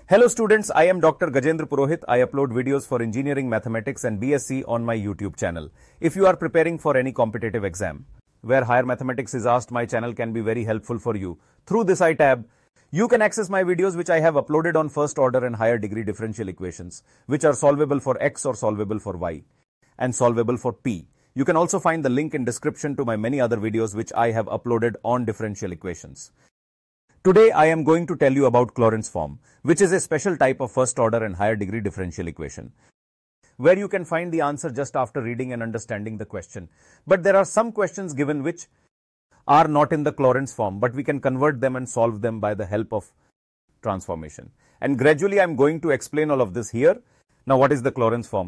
Hello students, I am Dr. Gajendra Purohit. I upload videos for engineering, mathematics and B.Sc on my YouTube channel. If you are preparing for any competitive exam where higher mathematics is asked, my channel can be very helpful for you. Through this tab, you can access my videos which I have uploaded on first order and higher degree differential equations which are solvable for x or solvable for y and solvable for p. You can also find the link in description to my many other videos which I have uploaded on differential equations. Today I am going to tell you about Clairaut's form, which is a special type of first order and higher degree differential equation, where you can find the answer just after reading and understanding the question. But there are some questions given which are not in the Clairaut's form, but we can convert them and solve them by the help of transformation. And gradually I am going to explain all of this here. Now what is the Clairaut's form?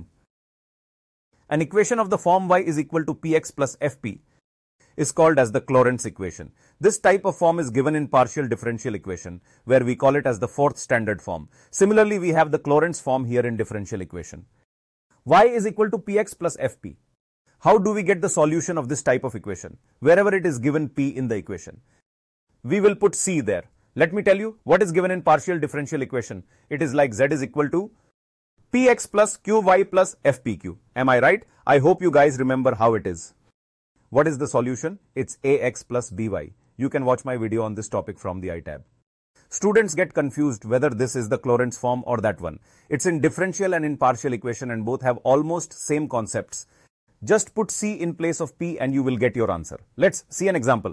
An equation of the form y is equal to px plus fp is called as the Clairaut's equation. This type of form is given in partial differential equation, where we call it as the fourth standard form. Similarly, we have the Clairaut's form here in differential equation. Y is equal to px plus fp. How do we get the solution of this type of equation? Wherever it is given p in the equation, we will put c there. Let me tell you what is given in partial differential equation. It is like z is equal to px plus qy plus fpq. Am I right? I hope you guys remember how it is. What is the solution? It's ax plus by. You can watch my video on this topic from the tab. Students get confused whether this is the Clairaut's form or that one. It's in differential and in partial equation and both have almost same concepts. Just put c in place of p and you will get your answer. Let's see an example.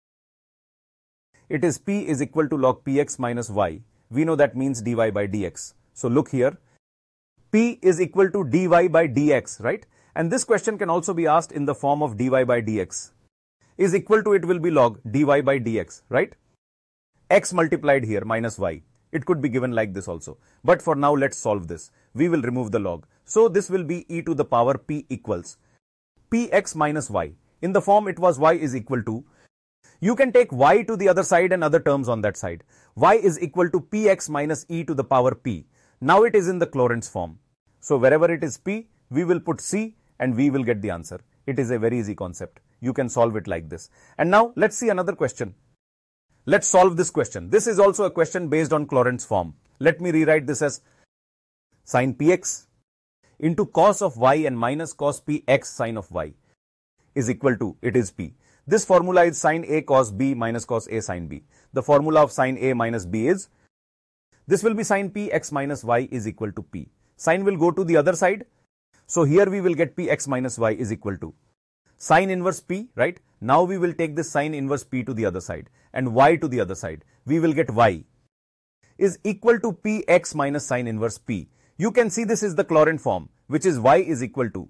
It is p is equal to log px minus y. We know that means dy by dx. So look here. P is equal to dy by dx, right? And this question can also be asked in the form of dy by dx. Is equal to, it will be log dy by dx, right? X multiplied here minus y. It could be given like this also. But for now, let's solve this. We will remove the log. So this will be e to the power p equals px minus y. In the form it was y is equal to. You can take y to the other side and other terms on that side. Y is equal to px minus e to the power p. Now it is in the Clairaut's form. So wherever it is p, we will put c and we will get the answer. It is a very easy concept. You can solve it like this. And now let's see another question. Let's solve this question. This is also a question based on Clairaut's form. Let me rewrite this as sin px into cos of y and minus cos px sin of y is equal to, it is p. This formula is sin a cos b minus cos a sin b. The formula of sin a minus b is, this will be sin px minus y is equal to p. Sin will go to the other side. So here we will get px minus y is equal to sin inverse p, right? Now we will take this sin inverse p to the other side and y to the other side. We will get y is equal to px minus sin inverse p. You can see this is the Clairaut form, which is y is equal to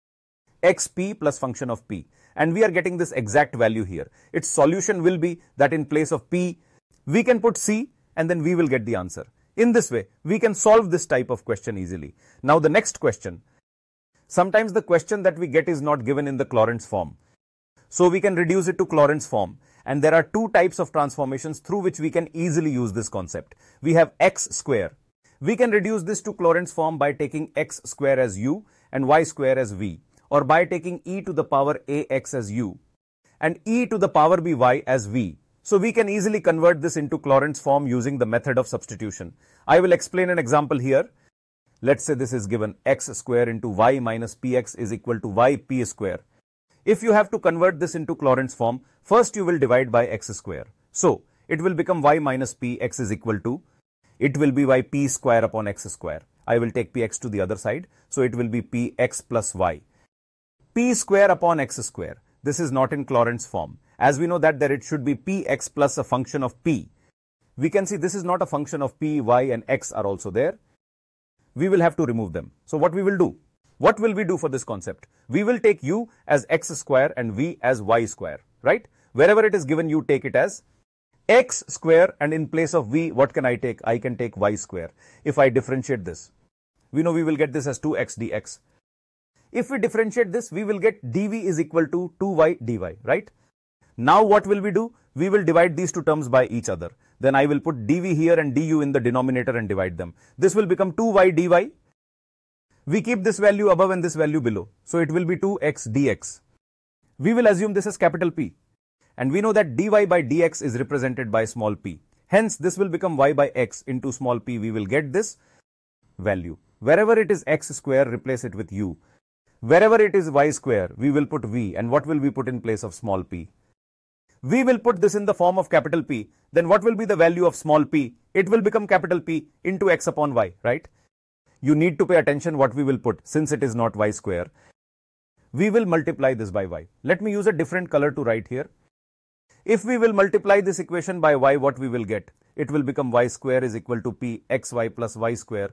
xp plus function of p. And we are getting this exact value here. Its solution will be that in place of p, we can put c and then we will get the answer. In this way, we can solve this type of question easily. Now the next question. Sometimes the question that we get is not given in the Clairaut's form. So we can reduce it to Clairaut's form. And there are two types of transformations through which we can easily use this concept. We have x square. We can reduce this to Clairaut's form by taking x square as u and y square as v, or by taking e to the power ax as u and e to the power by as v. So we can easily convert this into Clairaut's form using the method of substitution. I will explain an example here. Let's say this is given x square into y minus px is equal to yp square. If you have to convert this into Clairaut's form, first you will divide by x square. So it will become y minus px is equal to, it will be yp square upon x square. I will take px to the other side. So it will be px plus y. P square upon x square. This is not in Clairaut's form. As we know that it should be px plus a function of p. We can see this is not a function of p, y and x are also there. We will have to remove them. So what we will do? What will we do for this concept? We will take u as x square and v as y square, right? Wherever it is given, you take it as x square and in place of v, what can I take? I can take y square. If I differentiate this, we know we will get this as 2x dx. If we differentiate this, we will get dv is equal to 2y dy, right? Now what will we do? We will divide these two terms by each other. Then I will put dv here and du in the denominator and divide them. This will become 2y dy. We keep this value above and this value below. So it will be 2x dx. We will assume this is capital P. And we know that dy by dx is represented by small p. Hence, this will become y by x into small p. We will get this value. Wherever it is x square, replace it with u. Wherever it is y square, we will put v. And what will we put in place of small p? We will put this in the form of capital P. Then what will be the value of small p? It will become capital P into x upon y, right? You need to pay attention what we will put since it is not y square. We will multiply this by y. Let me use a different color to write here. If we will multiply this equation by y, what we will get? It will become y square is equal to p xy plus y square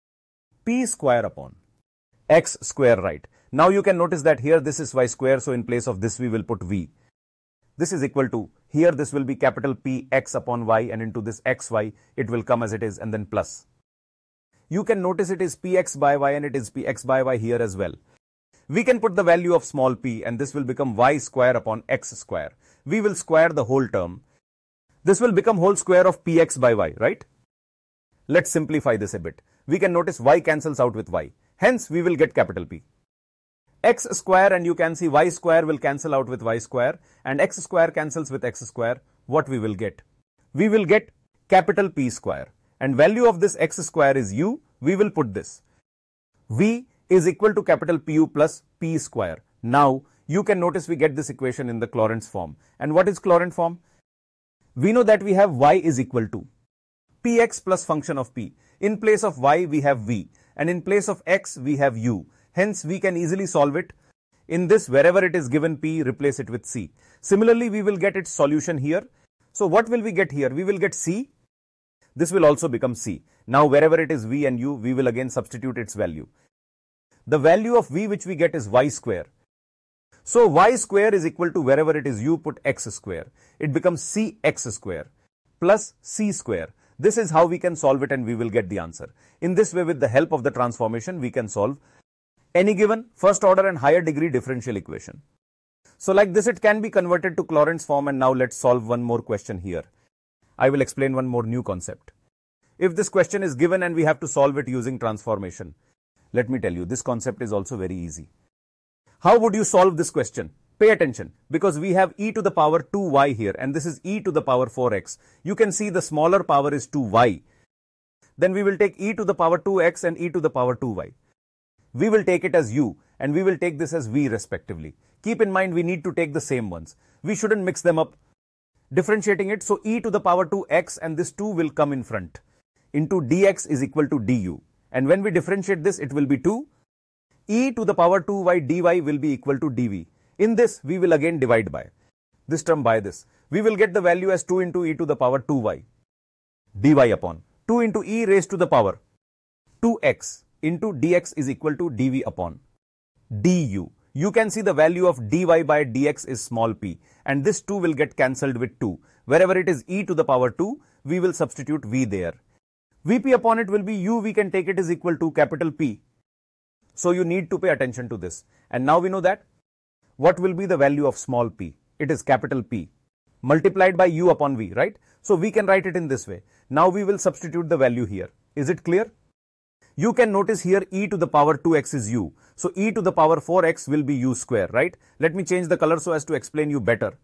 p square upon x square, right? Now you can notice that here this is y square, so in place of this we will put v. This is equal to, here this will be capital P x upon y, and into this xy it will come as it is, and then plus. You can notice it is px by y and it is px by y here as well. We can put the value of small p and this will become y square upon x square. We will square the whole term. This will become whole square of px by y, right? Let's simplify this a bit. We can notice y cancels out with y. Hence, we will get capital P. X square, and you can see y square will cancel out with y square and x square cancels with x square. What we will get? We will get capital P square, and value of this x square is u. We will put this. V is equal to capital Pu plus P square. Now, you can notice we get this equation in the Clairaut's form. And what is Clairaut form? We know that we have y is equal to Px plus function of P. In place of y, we have v, and in place of x, we have u. Hence, we can easily solve it. In this, wherever it is given p, replace it with c. Similarly, we will get its solution here. So, what will we get here? We will get c. This will also become c. Now, wherever it is v and u, we will again substitute its value. The value of v which we get is y square. So, y square is equal to wherever it is u, put x square. It becomes cx square plus c square. This is how we can solve it, and we will get the answer. In this way, with the help of the transformation, we can solve any given first order and higher degree differential equation. So like this, it can be converted to Clairaut's form, and now let's solve one more question here. I will explain one more new concept. If this question is given and we have to solve it using transformation, let me tell you, this concept is also very easy. How would you solve this question? Pay attention, because we have e to the power 2y here, and this is e to the power 4x. You can see the smaller power is 2y. Then we will take e to the power 2x and e to the power 2y. We will take it as u, and we will take this as v respectively. Keep in mind, we need to take the same ones. We shouldn't mix them up. Differentiating it, so e to the power 2x and this 2 will come in front. Into dx is equal to du. And when we differentiate this, it will be 2. E to the power 2y dy will be equal to dv. In this, we will again divide by this term by this. We will get the value as 2 into e to the power 2y dy upon 2 into e raised to the power 2x into dx is equal to dv upon du. You can see the value of dy by dx is small p, and this 2 will get cancelled with 2. Wherever it is e to the power 2, we will substitute v there. Vp upon it will be u. We can take it as equal to capital P. So you need to pay attention to this. And now we know that what will be the value of small p? It is capital P multiplied by u upon v, right? So we can write it in this way. Now we will substitute the value here. Is it clear? You can notice here e to the power 2x is u. So e to the power 4x will be u square, right? Let me change the color so as to explain you better.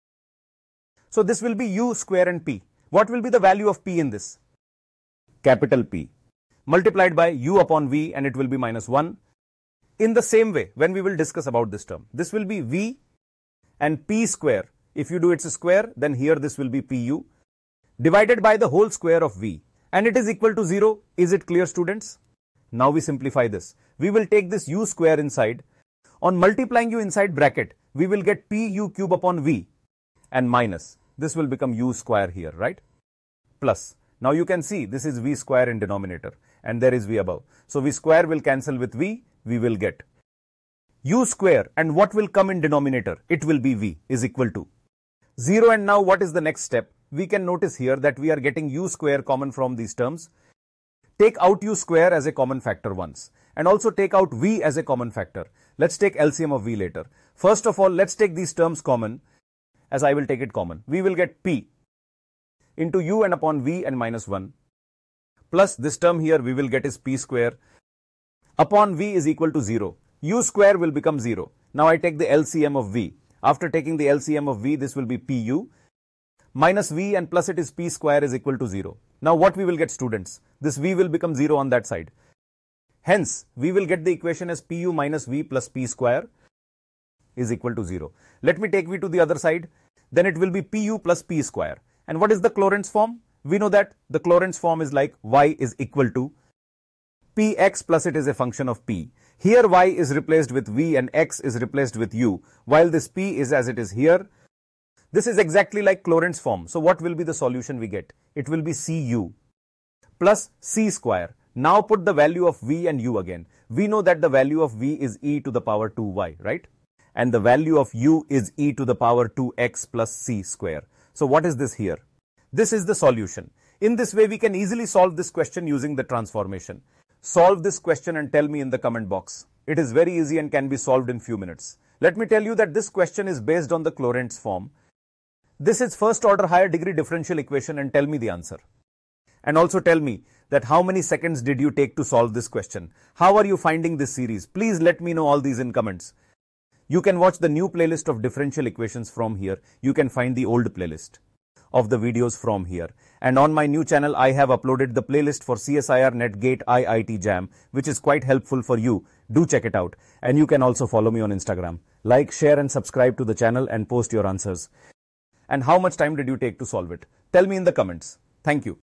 So this will be u square and p. What will be the value of p in this? Capital P multiplied by u upon v, and it will be minus 1. In the same way, when we will discuss about this term, this will be v and p square. If you do its square, then here this will be pu divided by the whole square of v, and it is equal to 0. Is it clear, students? Now we simplify this. We will take this u square inside. On multiplying u inside bracket, we will get pu cube upon v and minus. This will become u square here, right? Plus. Now you can see this is v square in denominator and there is v above. So v square will cancel with v. We will get u square, and what will come in denominator? It will be v is equal to 0. And now what is the next step? We can notice here that we are getting u square common from these terms. Take out u square as a common factor once, and also take out v as a common factor. Let's take LCM of v later. First of all, let's take these terms common, as I will take it common. We will get p into u and upon v and minus 1, plus this term here we will get is p square upon v is equal to 0. U square will become 0. Now I take the LCM of v. After taking the LCM of v, this will be pu minus v and plus it is p square is equal to 0. Now what we will get, students? This v will become 0 on that side. Hence, we will get the equation as pu minus v plus p square is equal to 0. Let me take v to the other side. Then it will be pu plus p square. And what is the Clairaut's form? We know that the Clairaut's form is like y is equal to px plus it is a function of p. Here y is replaced with v and x is replaced with u, while this p is as it is here. This is exactly like Clairaut's form. So what will be the solution we get? It will be cu plus c square. Now put the value of v and u again. We know that the value of v is e to the power 2y, right? And the value of u is e to the power 2x plus c square. So what is this here? This is the solution. In this way, we can easily solve this question using the transformation. Solve this question and tell me in the comment box. It is very easy and can be solved in few minutes. Let me tell you that this question is based on the Clairaut's form. This is first order higher degree differential equation and tell me the answer. And also tell me that how many seconds did you take to solve this question? How are you finding this series? Please let me know all these in comments. You can watch the new playlist of differential equations from here. You can find the old playlist of the videos from here. And on my new channel, I have uploaded the playlist for CSIR Net Gate IIT-JAM, which is quite helpful for you. Do check it out. And you can also follow me on Instagram. Like, share and subscribe to the channel and post your answers. And how much time did you take to solve it? Tell me in the comments. Thank you.